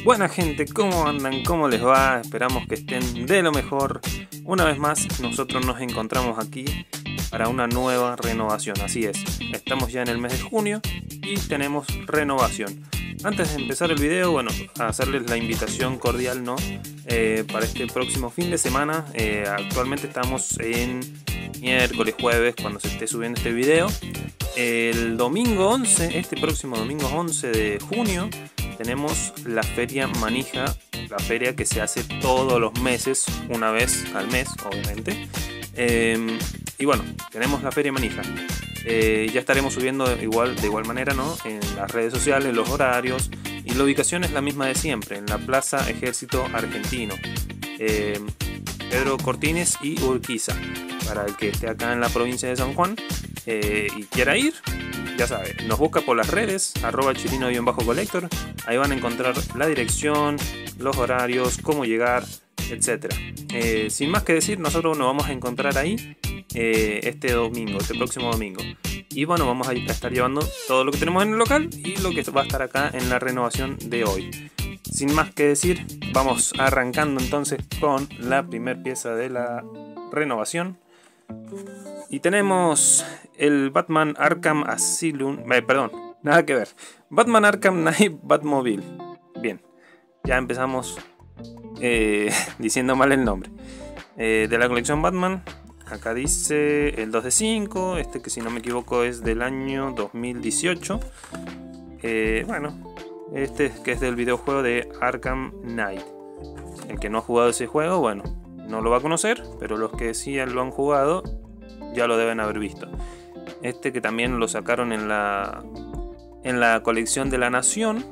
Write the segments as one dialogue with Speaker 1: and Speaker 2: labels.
Speaker 1: Buena gente, ¿cómo andan? ¿Cómo les va? Esperamos que estén de lo mejor. Una vez más, nosotros nos encontramos aquí para una nueva renovación. Así es, estamos ya en el mes de junio y tenemos renovación. Antes de empezar el video, bueno, a hacerles la invitación cordial, ¿no? Para este próximo fin de semana. Actualmente estamos en miércoles, jueves, cuando se esté subiendo este video. El domingo 11, este próximo domingo 11 de junio, tenemos la Feria Manija, la feria que se hace todos los meses, una vez al mes, obviamente. Y bueno, tenemos la Feria Manija. Ya estaremos subiendo de igual manera, ¿no? En las redes sociales, los horarios, y la ubicación es la misma de siempre, en la Plaza Ejército Argentino, Pedro Cortines y Urquiza. Para el que esté acá en la provincia de San Juan y quiera ir, ya sabe, nos busca por las redes, @chirino_collector. Ahí van a encontrar la dirección, los horarios, cómo llegar, etc. Sin más que decir, nosotros nos vamos a encontrar ahí este próximo domingo. Y bueno, vamos a estar llevando todo lo que tenemos en el local y lo que va a estar acá en la renovación de hoy. Sin más que decir, vamos arrancando entonces con la primera pieza de la renovación. Y tenemos el Batman Arkham Asylum, nada que ver, Batman Arkham Knight Batmobile. Bien, ya empezamos diciendo mal el nombre. De la colección Batman, acá dice el 2 de 5, que si no me equivoco es del año 2018. Bueno, que es del videojuego de Arkham Knight. El que no ha jugado ese juego, bueno, no lo va a conocer, pero los que sí lo han jugado ya lo deben haber visto. Que también lo sacaron en la colección de la Nación,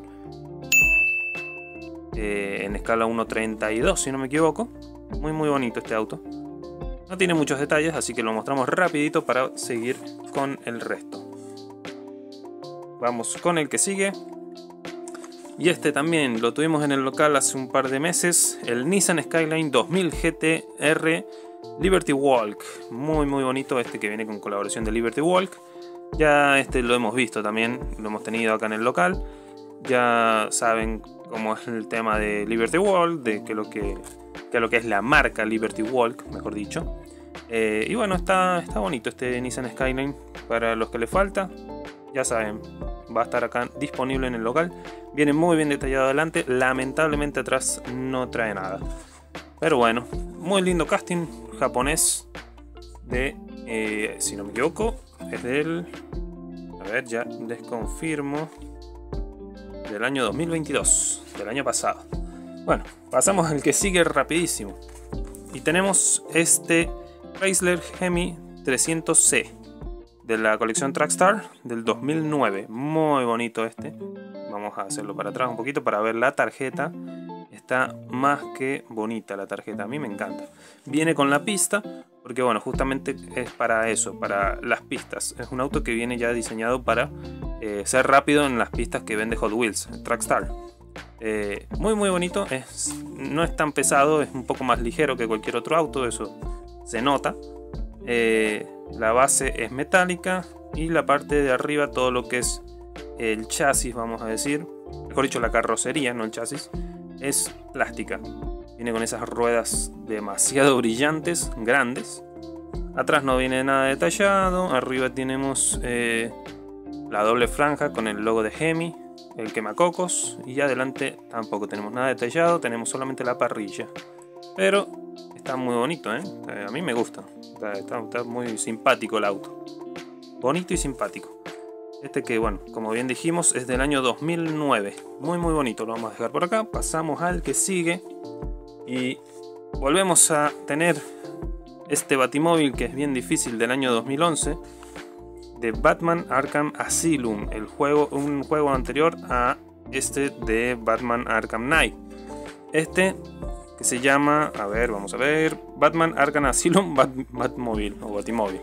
Speaker 1: en escala 1.32 si no me equivoco. Muy bonito este auto. No tiene muchos detalles, así que lo mostramos rapidito para seguir con el resto. Vamos con el que sigue. Y también lo tuvimos en el local hace un par de meses, el Nissan Skyline 2000 GT-R Liberty Walk. Muy bonito que viene con colaboración de Liberty Walk. Ya lo hemos visto también, lo hemos tenido acá en el local. Ya saben cómo es el tema de Liberty Walk, de lo que es la marca Liberty Walk, mejor dicho. Y bueno, está bonito Nissan Skyline. Para los que le falta, ya saben, va a estar acá disponible en el local. Viene muy bien detallado adelante. Lamentablemente atrás no trae nada. Pero bueno, muy lindo casting japonés si no me equivoco, es del... A ver, ya les confirmo. Del año 2022, del año pasado. Bueno, pasamos al que sigue rapidísimo. Y tenemos Chrysler Hemi 300C. De la colección Trackstar del 2009. Muy bonito Vamos a hacerlo para atrás un poquito para ver la tarjeta. Está más que bonita la tarjeta, a mí me encanta. Viene con la pista, porque bueno, justamente es para eso, para las pistas. Es un auto que viene ya diseñado para ser rápido en las pistas que vende Hot Wheels, Trackstar. Muy bonito, no es tan pesado, es un poco más ligero que cualquier otro auto, eso se nota. La base es metálica y la parte de arriba, todo lo que es el chasis, vamos a decir, mejor dicho la carrocería, no el chasis, es plástica. Viene con esas ruedas demasiado brillantes, grandes. Atrás no viene nada detallado. Arriba tenemos la doble franja con el logo de Hemi, el quemacocos, y adelante tampoco tenemos nada detallado, tenemos solamente la parrilla. Pero está muy bonito, a mí me gusta. Está muy simpático el auto. Bonito y simpático. Que bueno, como bien dijimos, es del año 2009. Muy bonito, lo vamos a dejar por acá. Pasamos al que sigue. Y volvemos a tener Batimóvil, que es bien difícil, del año 2011. De Batman Arkham Asylum. Un juego anterior a de Batman Arkham Knight. Que se llama, vamos a ver, Batman Arkham Asylum Batmobile o Batimóvil.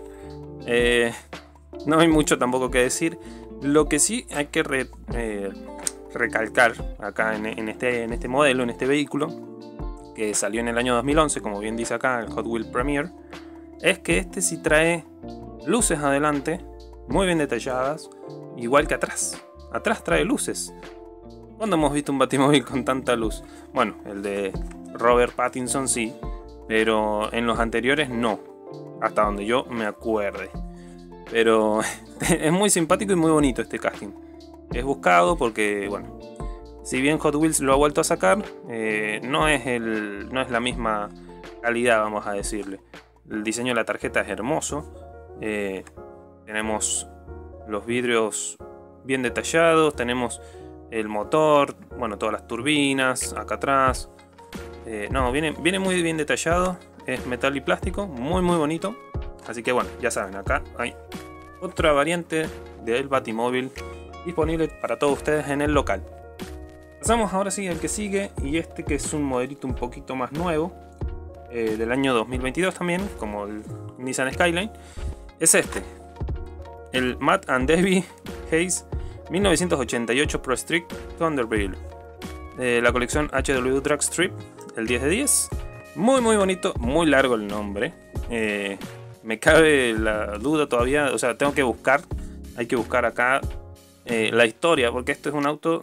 Speaker 1: No hay mucho tampoco que decir. Lo que sí hay que recalcar acá en este modelo, en este vehículo, que salió en el año 2011, como bien dice acá el Hot Wheels Premier, es que sí trae luces adelante, muy bien detalladas, igual que atrás. Atrás trae luces. ¿Cuándo hemos visto un Batimóvil con tanta luz? Bueno, el de Robert Pattinson sí, pero en los anteriores no, hasta donde yo me acuerde. Pero es muy simpático y muy bonito este casting. Es buscado porque, bueno, si bien Hot Wheels lo ha vuelto a sacar, no es la misma calidad, vamos a decirle. El diseño de la tarjeta es hermoso. Tenemos los vidrios bien detallados, tenemos el motor, bueno, todas las turbinas acá atrás. No, viene muy bien detallado. Es metal y plástico, muy bonito. Así que bueno, ya saben, acá hay otra variante del Batimóvil disponible para todos ustedes en el local. Pasamos ahora sí al que sigue, y este que es un modelito un poquito más nuevo, del año 2022 también, como el Nissan Skyline, es este, el Matt and Debbie Hayes 1988 Pro Street Thunderbird, la colección HW Drag Strip, el 10 de 10. Muy bonito, muy largo el nombre. Me cabe la duda todavía, o sea, hay que buscar acá la historia, porque este es un auto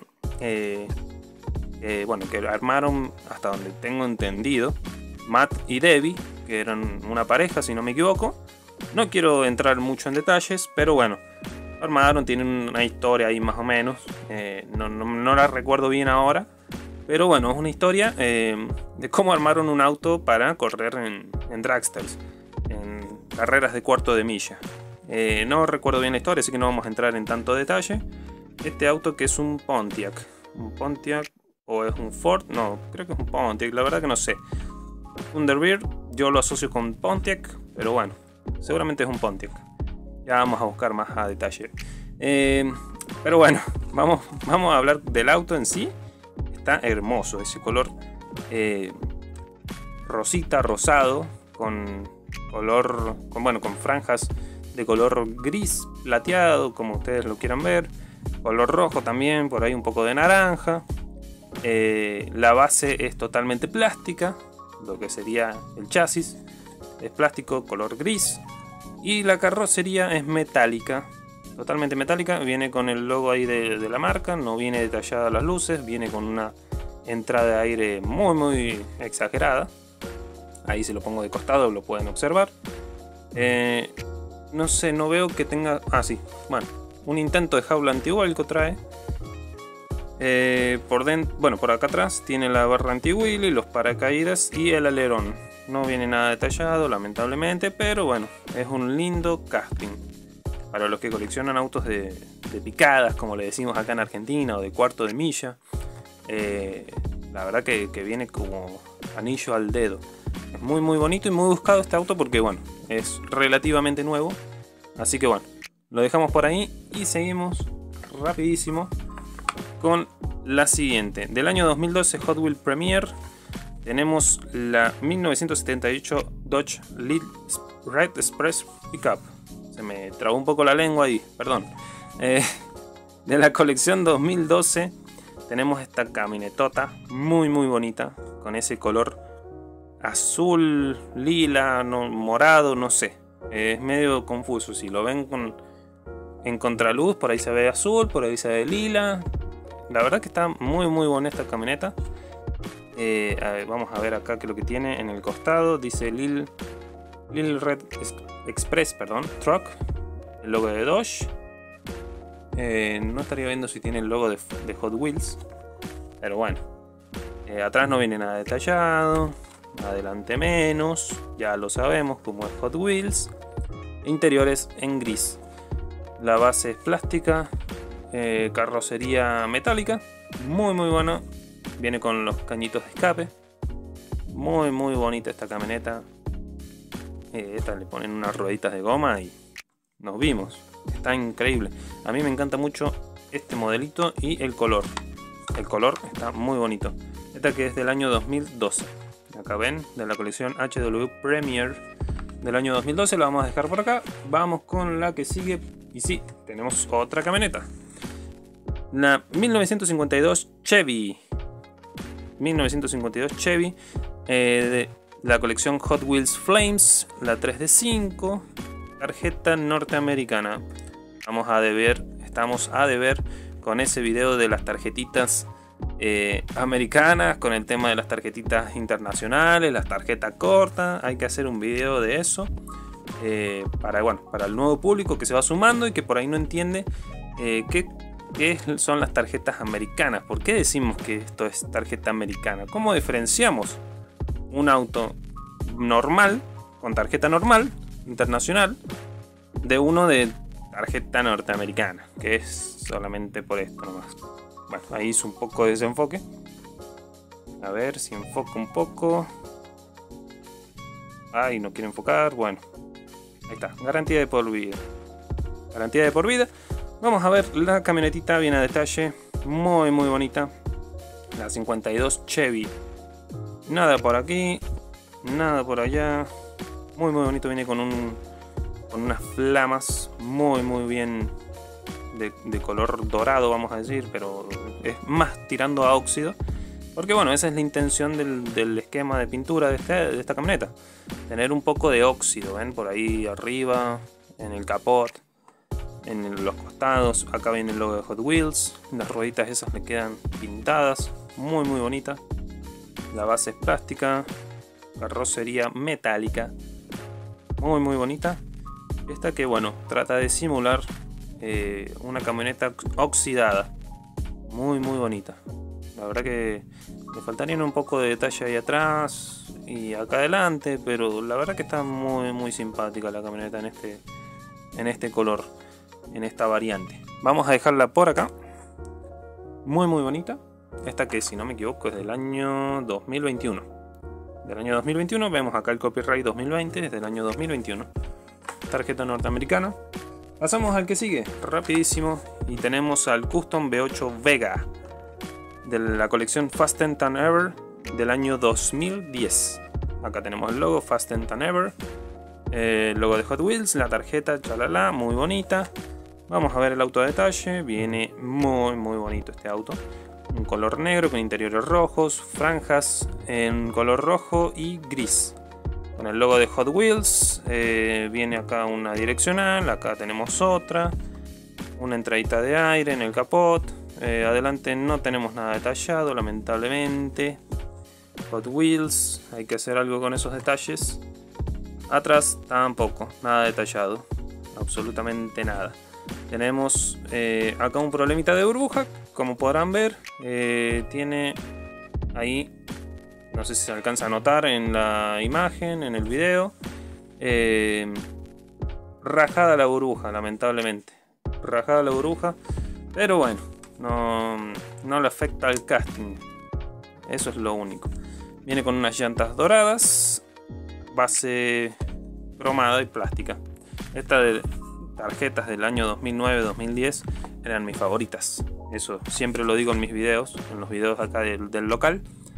Speaker 1: bueno, que armaron, hasta donde tengo entendido, Matt y Debbie, que eran una pareja si no me equivoco. No quiero entrar mucho en detalles, pero bueno, armaron, tienen una historia ahí más o menos. No la recuerdo bien ahora, pero bueno, es una historia de cómo armaron un auto para correr en dragsters, en carreras de cuarto de milla. No recuerdo bien la historia, así que no vamos a entrar en tanto detalle. Este auto, que es un Pontiac o es un Ford, no, creo que es un Pontiac, la verdad que no sé. Thunderbird yo lo asocio con Pontiac, pero bueno, seguramente es un Pontiac. Ya vamos a buscar más a detalle. Pero bueno, vamos a hablar del auto en sí. Está hermoso ese color rosita, rosado, con franjas de color gris plateado, como ustedes lo quieran ver. Color rojo también, por ahí un poco de naranja. La base es totalmente plástica, lo que sería el chasis es plástico color gris, y la carrocería es metálica, totalmente metálica. Viene con el logo ahí de la marca, no viene detallada las luces, viene con una entrada de aire muy exagerada. Ahí se lo pongo de costado, lo pueden observar. No sé, no veo que tenga... Ah, sí, bueno, un intento de jaula antivuelco trae. Por acá atrás tiene la barra anti-wheelie, los paracaídas y el alerón. No viene nada detallado, lamentablemente, pero bueno, es un lindo casting. Para los que coleccionan autos de picadas, como le decimos acá en Argentina, o de cuarto de milla, la verdad que viene como anillo al dedo. Es muy bonito y muy buscado este auto porque, bueno, es relativamente nuevo. Así que bueno, lo dejamos por ahí y seguimos rapidísimo con la siguiente. Del año 2012 Hot Wheels Premier tenemos la 1978 Dodge Red Express Pickup. Se me trabó un poco la lengua ahí, perdón. De la colección 2012 tenemos esta camionetota muy bonita, con ese color azul, lila, morado, no sé. Es medio confuso. Si lo ven en contraluz, por ahí se ve azul, por ahí se ve lila. La verdad que está muy buena esta camioneta. Vamos a ver acá qué es lo que tiene en el costado. Dice Lil Red Express, Truck. El logo de Dodge. No estaría viendo si tiene el logo de Hot Wheels, pero bueno. Atrás no viene nada detallado. Adelante menos. Ya lo sabemos como es Hot Wheels. Interiores en gris. La base es plástica. Carrocería metálica. Muy buena. Viene con los cañitos de escape. Muy bonita esta camioneta. Esta le ponen unas rueditas de goma y nos vimos. Está increíble. A mí me encanta mucho este modelito y el color. El color está muy bonito. Esta que es del año 2012. Acá ven, de la colección HW Premier del año 2012. La vamos a dejar por acá. Vamos con la que sigue. Y sí, tenemos otra camioneta. La 1952 Chevy. 1952 Chevy. De la colección Hot Wheels Flames. La 3 de 5. Tarjeta norteamericana. Estamos a deber con ese video de las tarjetitas americanas, con el tema de las tarjetitas internacionales, las tarjetas cortas. Hay que hacer un video de eso para el nuevo público que se va sumando y que por ahí no entiende qué son las tarjetas americanas. ¿Por qué decimos que esto es tarjeta americana? ¿Cómo diferenciamos un auto normal, con tarjeta normal, internacional, de uno de tarjeta norteamericana? Que es solamente por esto nomás. Bueno, ahí hice un poco de desenfoque. A ver si enfoco un poco. Ay, no quiere enfocar. Bueno, ahí está, garantía de por vida. Garantía de por vida. Vamos a ver la camionetita bien a detalle. Muy bonita. La 52 Chevy. Nada por aquí, nada por allá. Muy bonito. Viene con unas flamas muy bien de color dorado, vamos a decir, pero es más tirando a óxido. Porque bueno, esa es la intención del esquema de pintura de esta camioneta. Tener un poco de óxido, ¿ven? Por ahí arriba, en el capot, en los costados. Acá viene el logo de Hot Wheels. Las rueditas esas le quedan pintadas. Muy bonita. La base es plástica. Carrocería metálica. Muy bonita. Esta que bueno, trata de simular una camioneta oxidada. Muy bonita. La verdad que le faltarían un poco de detalle ahí atrás y acá adelante, pero la verdad que está muy simpática la camioneta en este color, en esta variante. Vamos a dejarla por acá. Muy bonita. Esta que, si no me equivoco, es del año 2021. Del año 2021, vemos acá el copyright 2020, es del año 2021. Tarjeta norteamericana. Pasamos al que sigue, rapidísimo, y tenemos al Custom V8 Vega de la colección Faster Than Ever del año 2010. Acá tenemos el logo Faster Than Ever, el logo de Hot Wheels, la tarjeta, chalala, muy bonita. Vamos a ver el auto a detalle. Viene muy bonito este auto. Un color negro con interiores rojos, franjas en color rojo y gris. Con el logo de Hot Wheels. Viene acá una direccional, acá tenemos otra. Una entradita de aire en el capot. Adelante no tenemos nada detallado, lamentablemente. Hot Wheels, hay que hacer algo con esos detalles. Atrás tampoco, nada detallado, absolutamente nada. Tenemos acá un problemita de burbuja, como podrán ver. Tiene ahí, no sé si se alcanza a notar en la imagen, en el video, rajada la burbuja, lamentablemente. Rajada la burbuja, pero bueno, no le afecta al casting. Eso es lo único. Viene con unas llantas doradas, base cromada y plástica. Esta de tarjetas del año 2009-2010 eran mis favoritas. Eso siempre lo digo en mis videos, en los videos acá del local.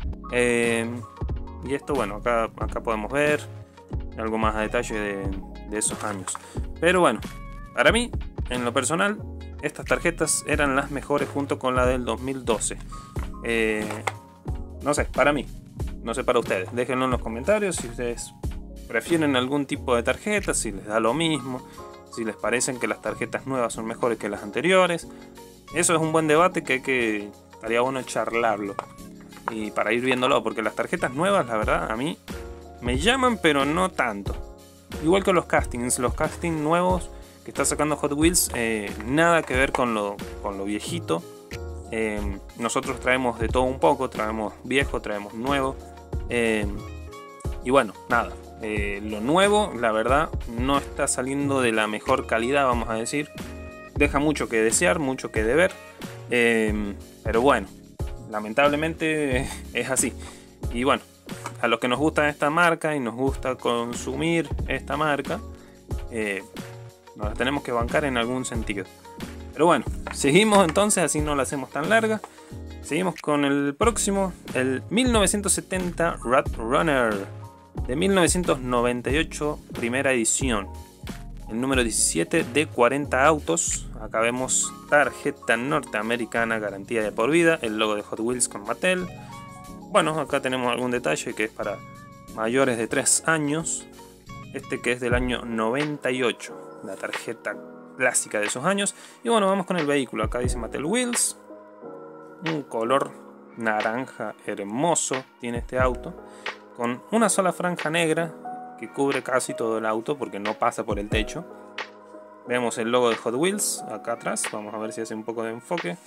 Speaker 1: Y esto, bueno, acá podemos ver algo más a detalle de esos años. Pero bueno, para mí, en lo personal, estas tarjetas eran las mejores junto con la del 2012. No sé, para mí. No sé para ustedes. Déjenlo en los comentarios si ustedes prefieren algún tipo de tarjeta, si les da lo mismo, si les parecen que las tarjetas nuevas son mejores que las anteriores. Eso es un buen debate que estaría bueno charlarlo. Y para ir viéndolo, porque las tarjetas nuevas, la verdad, a mí me llaman, pero no tanto. Igual que los castings nuevos que está sacando Hot Wheels, nada que ver con lo viejito. Nosotros traemos de todo un poco, traemos viejo, traemos nuevo. Y bueno, nada, lo nuevo, la verdad, no está saliendo de la mejor calidad, vamos a decir. Deja mucho que desear, mucho que deber. Pero bueno, lamentablemente es así. Y bueno, a los que nos gusta esta marca y nos gusta consumir esta marca, nos la tenemos que bancar en algún sentido. Pero bueno, seguimos entonces, así no la hacemos tan larga. Seguimos con el próximo, el 1970 Rat Runner de 1998, primera edición. El número 17 de 40 autos. Acá vemos tarjeta norteamericana, garantía de por vida, el logo de Hot Wheels con Mattel. Bueno, acá tenemos algún detalle que es para mayores de 3 años. Este que es del año 98, la tarjeta clásica de esos años. Y bueno, vamos con el vehículo. Acá dice Mattel Wheels. Un color naranja hermoso tiene este auto, con una sola franja negra que cubre casi todo el auto porque no pasa por el techo. Vemos el logo de Hot Wheels acá atrás, vamos a ver si hace un poco de enfoque.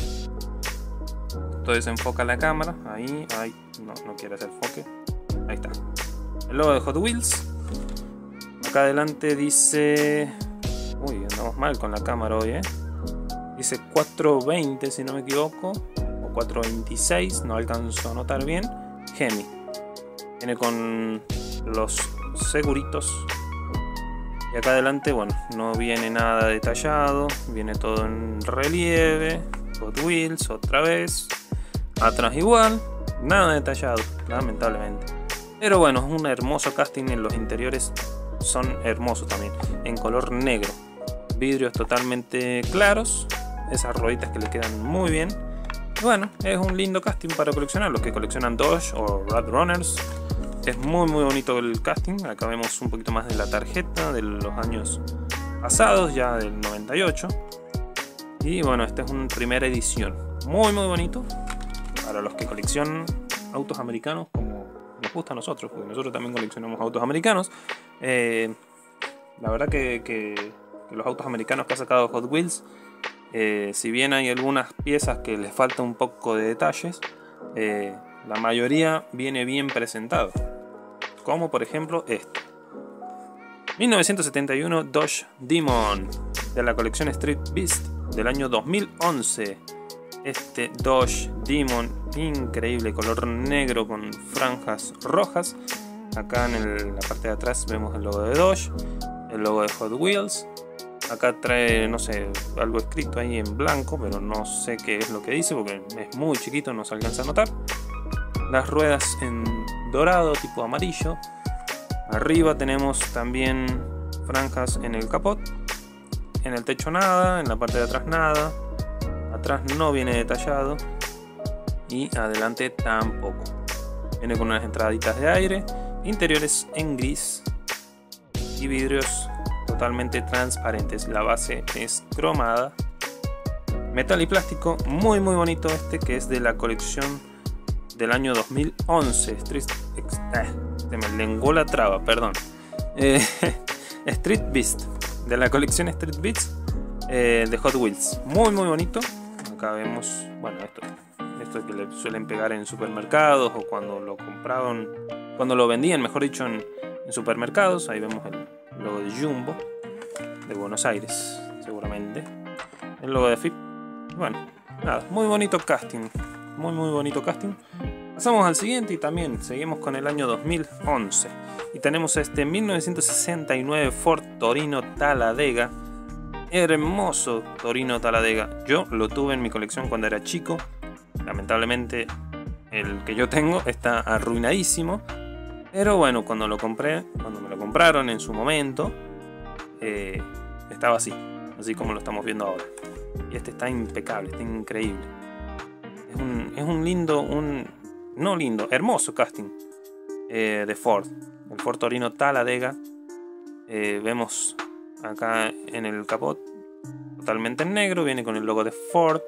Speaker 1: Esto desenfoca la cámara, ahí, no quiere hacer enfoque, ahí está. El logo de Hot Wheels. Acá adelante dice... Uy, andamos mal con la cámara hoy, Dice 420 si no me equivoco, o 426, no alcanzo a notar bien. Hemi. Viene con los seguritos. Y acá adelante, bueno, no viene nada detallado, viene todo en relieve. Hot Wheels otra vez. Atrás igual, nada detallado, lamentablemente. Pero bueno, es un hermoso casting. En los interiores son hermosos también, en color negro. Vidrios totalmente claros, esas rueditas que le quedan muy bien. Y bueno, es un lindo casting para coleccionar. Los que coleccionan Dodge o Rat Runners, es muy bonito el casting. Acá vemos un poquito más de la tarjeta de los años pasados, ya del 98. Y bueno, esta es una primera edición, muy bonito para los que coleccionan autos americanos, como nos gusta a nosotros, porque nosotros también coleccionamos autos americanos. La verdad que los autos americanos que ha sacado Hot Wheels, si bien hay algunas piezas que les falta un poco de detalles, la mayoría viene bien presentado, como por ejemplo este 1971 Dodge Demon de la colección Street Beast del año 2011. Este Dodge Demon, increíble, color negro con franjas rojas. Acá en la parte de atrás vemos el logo de Dodge, el logo de Hot Wheels. Acá trae, no sé, algo escrito ahí en blanco, pero no sé qué es lo que dice porque es muy chiquito, no se alcanza a notar. Las ruedas en dorado, tipo amarillo. Arriba tenemos también franjas en el capot. En el techo nada, en la parte de atrás nada. Atrás no viene detallado. Y adelante tampoco. Viene con unas entraditas de aire. Interiores en gris. Y vidrios totalmente transparentes. La base es cromada. Metal y plástico muy bonito este, que es de la colección del año 2011. Se me lenguó la traba, perdón. Street Beast, de la colección Street Beast de Hot Wheels. Muy bonito. Acá vemos, bueno, esto que le suelen pegar en supermercados o cuando lo compraban, cuando lo vendían, mejor dicho, en supermercados. Ahí vemos el logo de Jumbo de Buenos Aires, seguramente. El logo de FIP. Bueno, nada, muy bonito casting. Muy bonito casting. Pasamos al siguiente y también seguimos con el año 2011. Y tenemos este 1969 Ford Torino Talladega. Hermoso Torino Talladega. Yo lo tuve en mi colección cuando era chico. Lamentablemente el que yo tengo está arruinadísimo. Pero bueno, cuando me lo compraron en su momento, estaba así como lo estamos viendo ahora. Y este está impecable, está increíble. Es un lindo, hermoso casting de Ford. El Ford Torino Talladega. Vemos acá en el capot totalmente en negro. Viene con el logo de Ford.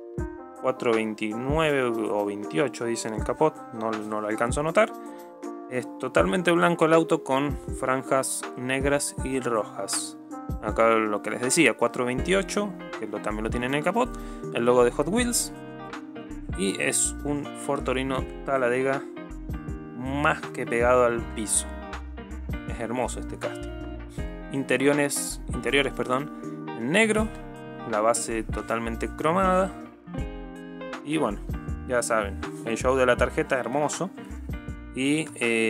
Speaker 1: 429 o 28 dice en el capot. No lo alcanzo a notar. Es totalmente blanco el auto con franjas negras y rojas. Acá lo que les decía, 428, que también lo tiene en el capot. El logo de Hot Wheels. Y es un Ford Torino Talladega más que pegado al piso. Es hermoso este casting. Interiores, en negro. La base totalmente cromada. Y bueno, ya saben, el show de la tarjeta hermoso. Y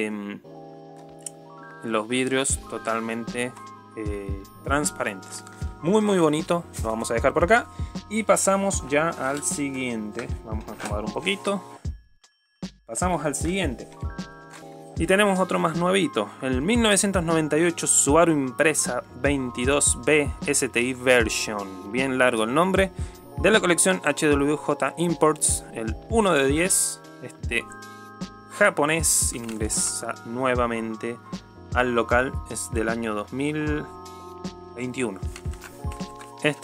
Speaker 1: los vidrios totalmente transparentes. Muy bonito. Lo vamos a dejar por acá. Y pasamos ya al siguiente. Vamos a acomodar un poquito. Pasamos al siguiente. Y tenemos otro más nuevito. El 1998 Subaru Impreza 22B STI Version. Bien largo el nombre. De la colección HWJ Imports. El 1 de 10. Este japonés ingresa nuevamente al local. Es del año 2021. Este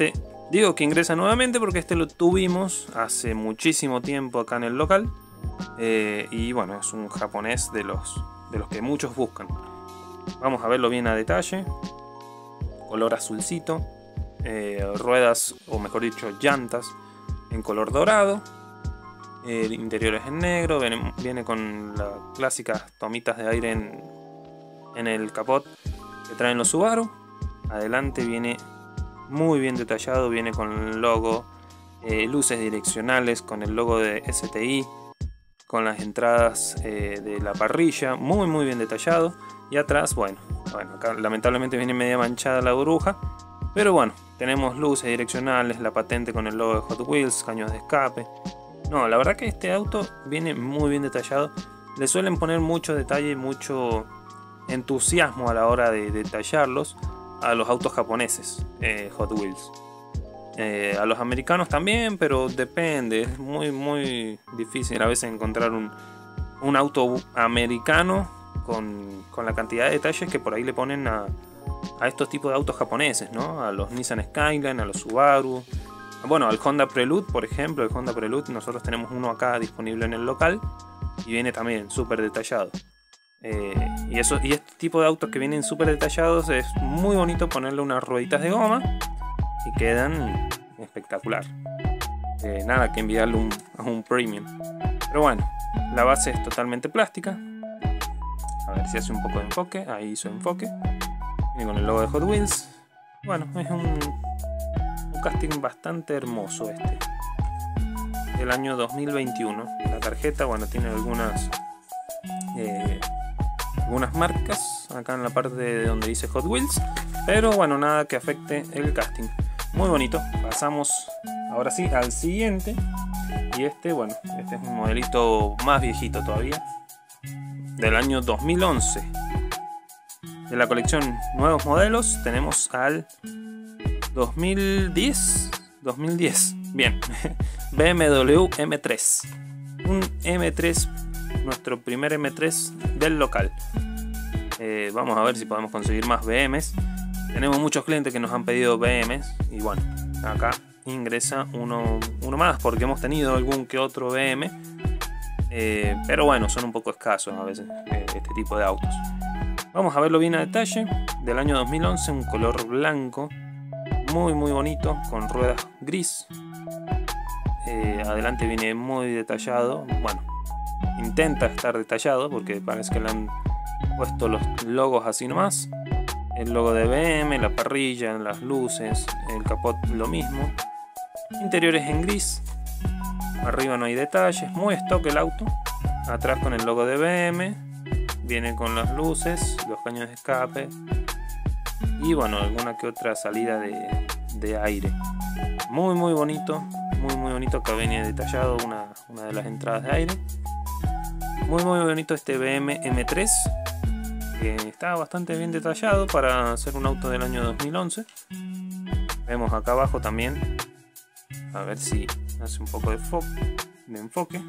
Speaker 1: Digo que ingresa nuevamente porque este lo tuvimos hace muchísimo tiempo acá en el local. Y bueno, es un japonés de los que muchos buscan. Vamos a verlo bien a detalle. Color azulcito. Ruedas, o mejor dicho, llantas en color dorado. El interior es en negro. Viene con las clásicas tomitas de aire en el capot que traen los Subaru. Adelante viene muy bien detallado. Viene con el logo, luces direccionales, con el logo de STI, con las entradas de la parrilla, muy bien detallado. Y atrás, bueno, acá lamentablemente viene media manchada la burbuja, pero bueno, tenemos luces direccionales, la patente con el logo de Hot Wheels, caños de escape. No, la verdad que este auto viene muy bien detallado. Le suelen poner mucho detalle y mucho entusiasmo a la hora de detallarlos a los autos japoneses, Hot Wheels. A los americanos también, pero depende, es muy difícil a veces encontrar un auto americano con la cantidad de detalles que por ahí le ponen a estos tipos de autos japoneses, ¿no? A los Nissan Skyline, a los Subaru, bueno, al Honda Prelude, por ejemplo. El Honda Prelude, nosotros tenemos uno acá disponible en el local y viene también súper detallado. Y este tipo de autos que vienen súper detallados es muy bonito ponerle unas rueditas de goma y quedan espectacular. Nada que enviarle a un premium. Pero bueno, la base es totalmente plástica. A ver si hace un poco de enfoque. Ahí hizo enfoque. Viene con el logo de Hot Wheels. Bueno, es un casting bastante hermoso este. Del año 2021. La tarjeta, bueno, tiene algunas marcas acá en la parte de donde dice Hot Wheels. Pero bueno, nada que afecte el casting. Muy bonito. Pasamos ahora sí al siguiente. Y este es un modelito más viejito todavía. Del año 2011. De la colección nuevos modelos tenemos al 2010. Bien. BMW M3. Un M3, nuestro primer M3 del local. Vamos a ver si podemos conseguir más BMs. Tenemos muchos clientes que nos han pedido BMs. Y bueno, acá ingresa uno más, porque hemos tenido algún que otro BM. Pero bueno, son un poco escasos a veces este tipo de autos. Vamos a verlo bien a detalle. Del año 2011, un color blanco, muy bonito, con ruedas gris. Adelante viene muy detallado. Bueno, intenta estar detallado porque parece que le han puesto los logos así nomás. El logo de BM, la parrilla, las luces, el capot lo mismo. Interiores en gris. Arriba no hay detalles, muy stock el auto. Atrás con el logo de BM. Viene con las luces, los caños de escape. Y bueno, alguna que otra salida de aire. Muy bonito. Muy bonito. Acá viene detallado una de las entradas de aire. Muy bonito este BM M3. Que está bastante bien detallado para ser un auto del año 2011. Vemos acá abajo también. A ver si hace un poco de enfoque.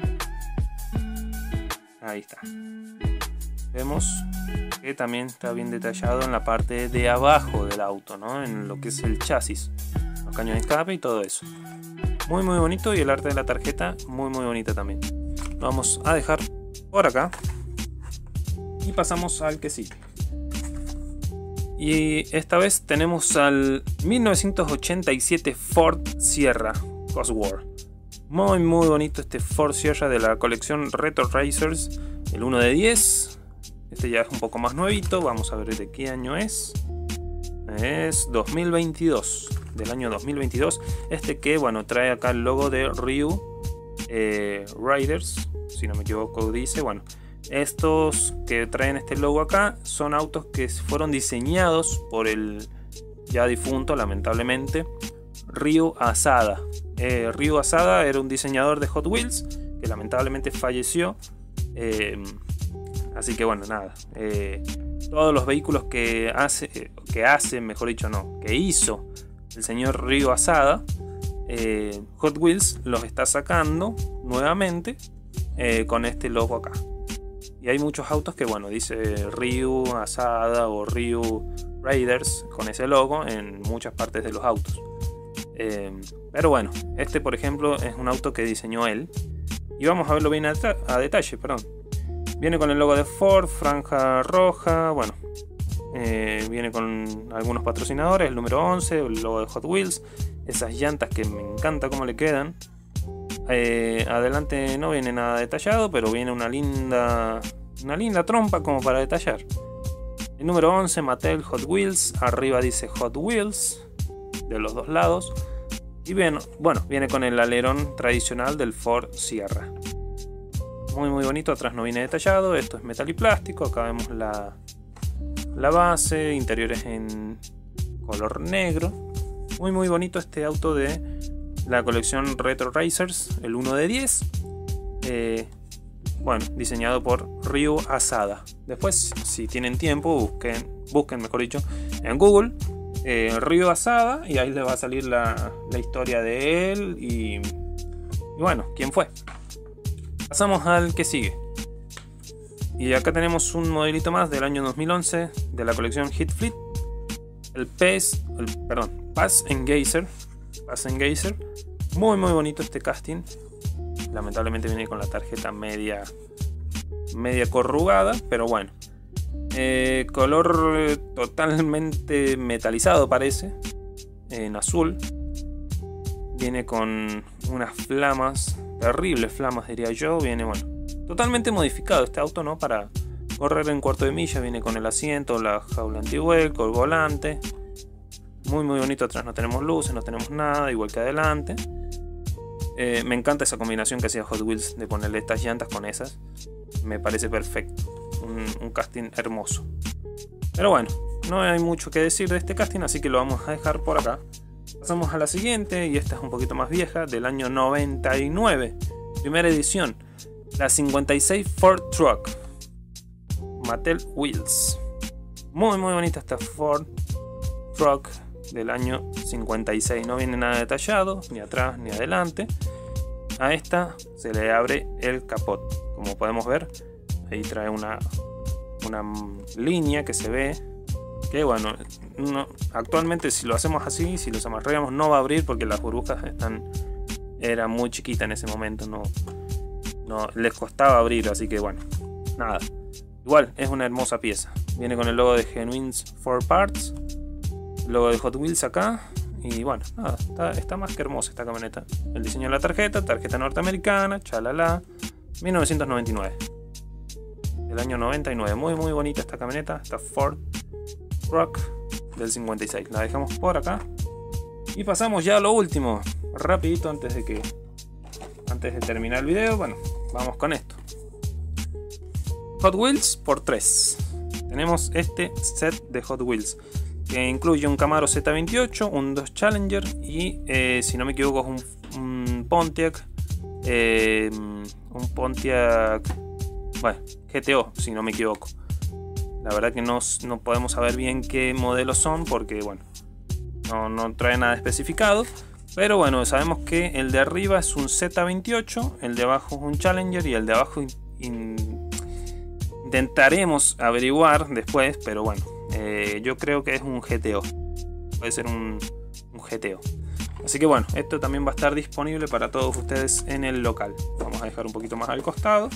Speaker 1: Ahí está. Vemos que también está bien detallado en la parte de abajo del auto, ¿no? En lo que es el chasis, los caños de escape y todo eso. Muy bonito, y el arte de la tarjeta muy bonita también. Lo vamos a dejar por acá y pasamos al que sigue. Y esta vez tenemos al 1987 Ford Sierra Cosworth. Muy bonito este Ford Sierra de la colección Retro Racers, el 1 de 10. Este ya es un poco más nuevito. Vamos a ver de qué año es. Es 2022, del año 2022. Este que, bueno, trae acá el logo de Ryu Riders, si no me equivoco dice. Bueno, estos que traen este logo acá son autos que fueron diseñados por el ya difunto, lamentablemente, Ryu Asada. Ryu Asada era un diseñador de Hot Wheels que lamentablemente falleció. Así que bueno, nada. Todos los vehículos que hizo el señor Ryu Asada, Hot Wheels los está sacando nuevamente con este logo acá. Y hay muchos autos que, bueno, dice Ryu Asada o Ryu Raiders con ese logo en muchas partes de los autos. Pero bueno, este por ejemplo es un auto que diseñó él. Y vamos a verlo bien a detalle, perdón. Viene con el logo de Ford, franja roja, bueno. Viene con algunos patrocinadores, el número 11, el logo de Hot Wheels. Esas llantas que me encanta cómo le quedan. Adelante no viene nada detallado, pero viene una linda trompa como para detallar. El número 11, Mattel Hot Wheels. Arriba dice Hot Wheels de los dos lados. Y bien, bueno, viene con el alerón tradicional del Ford Sierra. Muy bonito, atrás no viene detallado. Esto es metal y plástico. Acá vemos la base, interiores en color negro. Muy bonito este auto de la colección Retro Racers, el 1 de 10. Bueno, diseñado por Ryu Asada. Después, si tienen tiempo, busquen mejor dicho, en Google Ryu Asada, y ahí les va a salir la historia de él y bueno, quién fue. Pasamos al que sigue. Y acá tenemos un modelito más del año 2011 de la colección Hit Fleet. El Pass Engager. Muy bonito este casting. Lamentablemente viene con la tarjeta media corrugada, pero bueno. Color totalmente metalizado parece, en azul. Viene con unas flamas, terribles flamas diría yo. Viene, bueno, totalmente modificado este auto, ¿no? Para correr en cuarto de milla. Viene con el asiento, la jaula antivuelco, el volante. Muy bonito. Atrás no tenemos luces, no tenemos nada, igual que adelante. Me encanta esa combinación que hacía Hot Wheels de ponerle estas llantas con esas. Me parece perfecto. Un casting hermoso. Pero bueno, no hay mucho que decir de este casting, así que lo vamos a dejar por acá. Pasamos a la siguiente, y esta es un poquito más vieja, del año 99. Primera edición. La 56 Ford Truck. Mattel Wheels. Muy bonita esta Ford Truck del año 56. No viene nada detallado, ni atrás ni adelante. A esta se le abre el capot. Como podemos ver, ahí trae una línea que se ve. Que bueno, actualmente si lo hacemos así, si los amarramos, no va a abrir porque las burbujas eran muy chiquitas en ese momento. No les costaba abrir, así que bueno, nada. Igual es una hermosa pieza. Viene con el logo de Genuines 4 Parts, el logo de Hot Wheels acá. Y bueno, nada, está más que hermosa esta camioneta. El diseño de la tarjeta norteamericana, chalala, 1999. El año 99, muy bonita esta camioneta, esta Ford Truck del 56. La dejamos por acá. Y pasamos ya a lo último, rapidito antes de terminar el video. Bueno, vamos con esto. Hot Wheels por 3. Tenemos este set de Hot Wheels, que incluye un Camaro Z28, un Dodge Challenger y, si no me equivoco, es un Pontiac. Un Pontiac, bueno, GTO, si no me equivoco. La verdad que no podemos saber bien qué modelos son porque, bueno, no trae nada especificado. Pero bueno, sabemos que el de arriba es un Z28, el de abajo es un Challenger y el de abajo intentaremos averiguar después, pero bueno, yo creo que es un GTO. Puede ser un GTO. Así que bueno, esto también va a estar disponible para todos ustedes en el local. Vamos a dejar un poquito más al costado.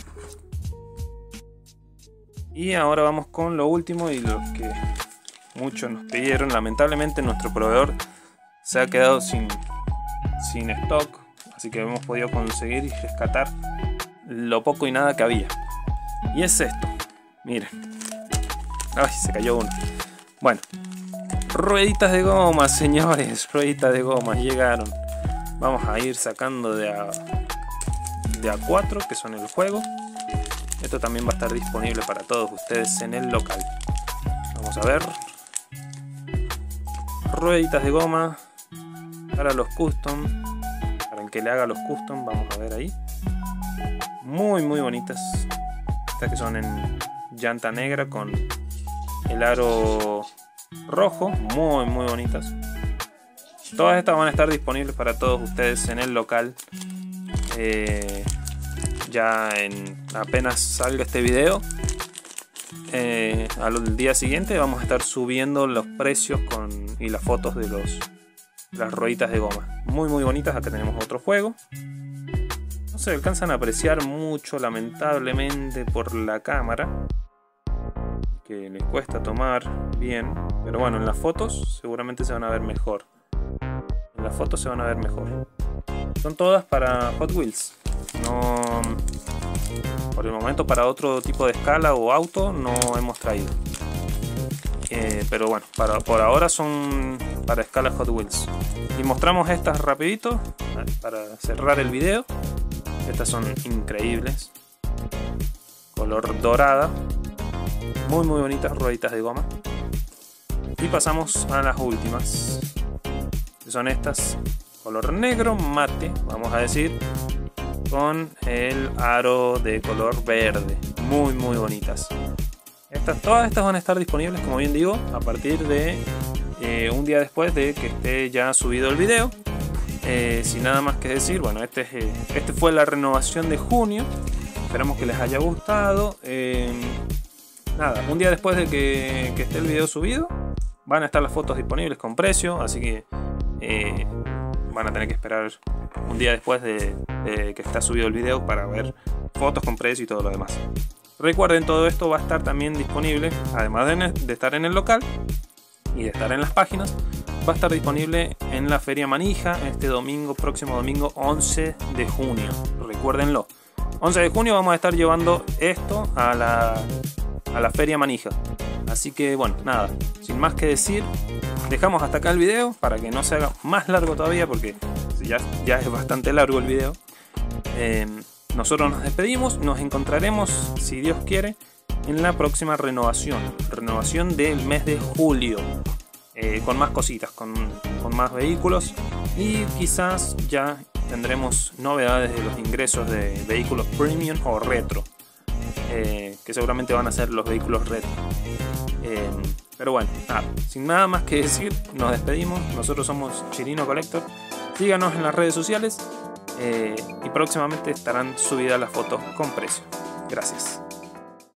Speaker 1: Y ahora vamos con lo último y lo que muchos nos pidieron. Lamentablemente nuestro proveedor se ha quedado sin stock, así que hemos podido conseguir y rescatar lo poco y nada que había. Y es esto, miren. Ay, se cayó uno. Bueno, rueditas de goma, señores, rueditas de goma llegaron. Vamos a ir sacando de A4, que son el juego. Esto también va a estar disponible para todos ustedes en el local. Vamos a ver. Rueditas de goma para los custom. Para el que le haga los custom, vamos a ver ahí. Muy bonitas. Estas que son en llanta negra con el aro rojo. Muy bonitas. Todas estas van a estar disponibles para todos ustedes en el local. Ya apenas salga este video, al día siguiente vamos a estar subiendo los precios y las fotos de las rueditas de goma. Muy bonitas. Acá tenemos otro juego. No se alcanzan a apreciar mucho, lamentablemente, por la cámara, que les cuesta tomar bien. Pero bueno, en las fotos seguramente se van a ver mejor. Son todas para Hot Wheels. No, por el momento para otro tipo de escala o auto no hemos traído. Pero bueno, por ahora son para escala Hot Wheels. Y mostramos estas rapidito para cerrar el video. Estas son increíbles. Color dorada. Muy bonitas rueditas de goma. Y pasamos a las últimas, que son estas. Color negro mate, vamos a decir, con el aro de color verde. Muy bonitas. Todas estas van a estar disponibles, como bien digo, a partir de un día después de que esté ya subido el video. Sin nada más que decir, bueno, este fue la renovación de junio. Esperamos que les haya gustado. Nada, un día después de que esté el video subido, van a estar las fotos disponibles con precio, así que van a tener que esperar un día después de que está subido el video para ver fotos con precio y todo lo demás. Recuerden, todo esto va a estar también disponible, además de estar en el local y de estar en las páginas, va a estar disponible en la Feria Manija este próximo domingo 11 de junio. Recuérdenlo, 11 de junio vamos a estar llevando esto a la Feria Manija. Así que bueno, nada, sin más que decir, dejamos hasta acá el video para que no se haga más largo todavía, porque ya es bastante largo el video. Nosotros nos despedimos, nos encontraremos, si Dios quiere, en la próxima renovación del mes de julio, con más cositas, con más vehículos, y quizás ya tendremos novedades de los ingresos de vehículos premium o retro, que seguramente van a ser los vehículos retro. Pero bueno, nada, sin nada más que decir, nos despedimos. Nosotros somos Chirino Collector. Síganos en las redes sociales y próximamente estarán subidas las fotos con precio. Gracias.